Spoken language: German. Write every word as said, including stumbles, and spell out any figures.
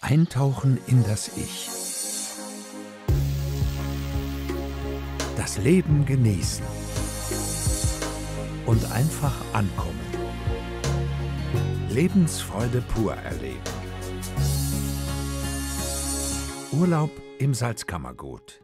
Eintauchen in das Ich. Das Leben genießen. Und einfach ankommen. Lebensfreude pur erleben. Urlaub im Salzkammergut.